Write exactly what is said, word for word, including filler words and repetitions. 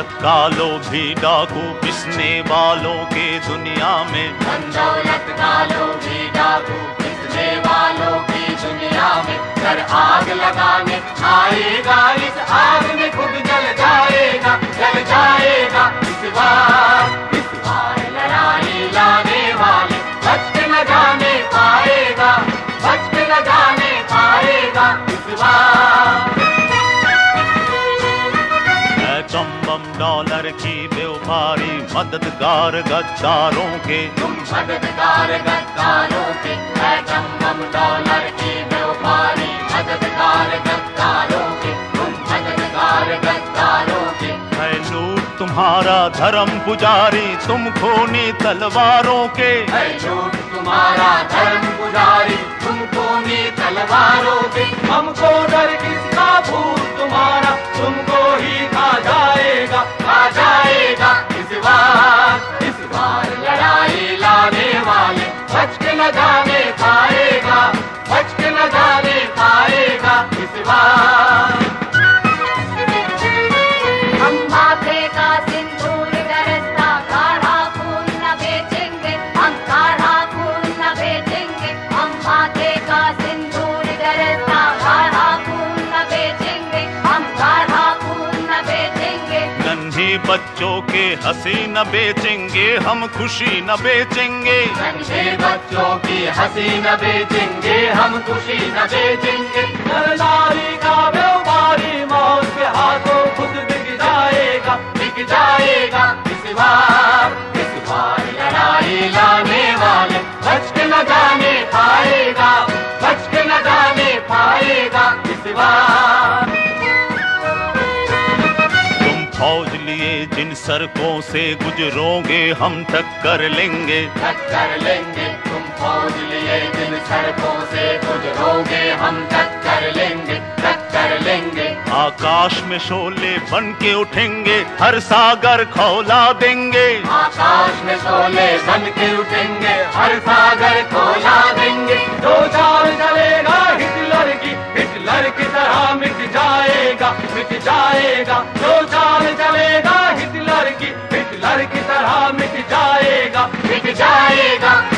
कालो भी डाकू पिसने वालों के दुनिया में, धन दौलत कालो भी डाकू पिसने वालों की दुनिया में। कर आग लगाने आएगा, इस आग में खुद जल जाएगा, जल जाएगा। इस बार इस बार लड़ाई लाने वाले बच के न जाने पाएगा, बच के न जाने पाएगा इस बार। कम बम डॉलर की व्यापारी मददगार गद्दारों के, तुम मददगार गद्दारों के। है कम बम डॉलर की व्यापारी मददगार गद्दारों के, तुम मददगार गद्दारों के। है लूट तुम्हारा धर्म पुजारी तुम खूनी तलवारों के, है लूट तुम्हारा धर्म पुजारी तुम खूनी तलवारों के। हमको डर किसका भूत तुम्हारा तुमको ही खा जाएगा, खा जाएगा। इस बार इस बार लड़ाई लाने वाले बच के न जाने पाएगा, बच के न जाने पाएगा इस बार। हम माथे का सिंदूर गरजता गाढ़ा खून न बेचेंगे, हम गाढ़ा खून न बेचेंगे। हम माथे का सिंदूर गरजता गाढ़ा खून न बेचेंगे, हम गाढ़ा खून न बेचेंगे। नन्हे बच्चों के हंसी न बेचेंगे, हम खुशी न बेचेंगे। नन्हे बच्चों की हंसी न बेचेंगे, हम खुशी न बेचेंगे। नारी का व्यापारी मौत के हाथों खुद बिक जाएगा, बिक जाएगा। इस बार इस बार लड़ाई लाने वाले बच के न जाने पाएगा, बच के न जाने पाएगा इस बार। तुम फौज लिए जिन सड़कों से गुजरोगे हम टक्कर लेंगे, टक्कर लेंगे। तुम फौज लिए जिन सड़कों से गुजरोगे हम टक्कर लेंगे, टक्कर लेंगे। आकाश में शोले बन के उठेंगे, हर सागर खौला देंगे। आकाश में शोले बन के उठेंगे, हर सागर खौला देंगे। जो चाल चलेगा हिटलर की, हिटलर की तरह मिट जाएगा, मिट जाएगा। जो चाल चलेगा हिटलर की, हिटलर की तरह मिट जाएगा, मिट जाएगा।